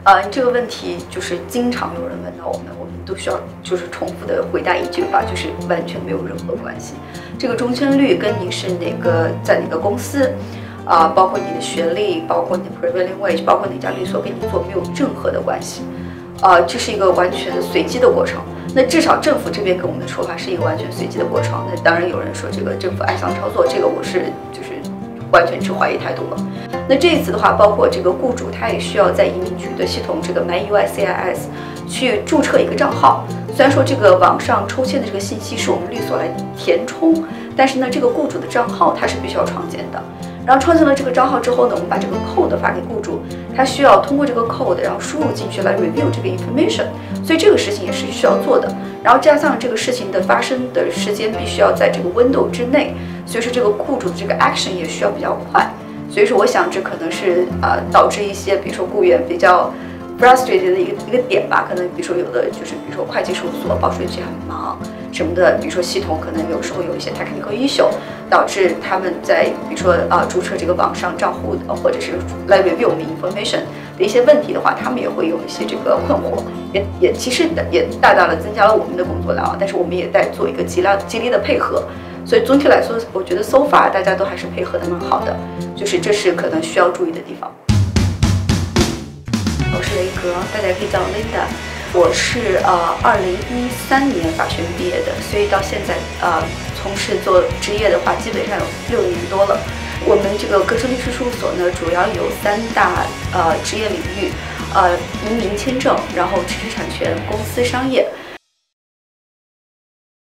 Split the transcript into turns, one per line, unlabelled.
这个问题就是经常有人问到我们都需要就是重复的回答一句话，就是完全没有任何关系。这个中签率跟你是在哪个公司，包括你的学历，包括你的 prevailing wage， 包括哪家律所给你做没有任何的关系。这是一个完全随机的过程。那至少政府这边给我们的说法是一个完全随机的过程。那当然有人说这个政府暗箱操作，这个我是就是完全持怀疑态度了。那这一次的话，包括这个雇主他也需要在移民局的系统这个 MyUICIS 去注册一个账号。虽然说这个网上抽签的这个信息是我们律所来填充，但是呢，这个雇主的账号它是必须要创建的。然后创建了这个账号之后呢，我们把这个 code 发给雇主，他需要通过这个 code， 然后输入进去来 review 这个 information， 所以这个事情也是需要做的。然后加上这个事情的发生的时间必须要在这个 window 之内，所以说这个雇主的这个 action 也需要比较快。所以说，我想这可能是导致一些比如说雇员比较 frustrated 的一个点吧。可能比如说有的就是比如说会计事务所报税期很忙什么的，比如说系统可能有时候有一些 technical issue， 导致他们在比如说注册这个网上账户的，或者是来 review 我们 information 的一些问题的话，他们也会有一些这个困惑，也其实也大大的增加了我们的工作量，但是我们也在做一个极力的配合。所以总体来说，我觉得 so far 大家都还是配合的蛮好的，就是这是可能需要注意的地方。我是雷格，大家可以叫我 Linda。我是2013年法学院毕业的，所以到现在从事做职业的话，基本上有6年多了。我们这个格生律师事务所呢，主要有3大职业领域，移民签证，然后知识产权、公司商业。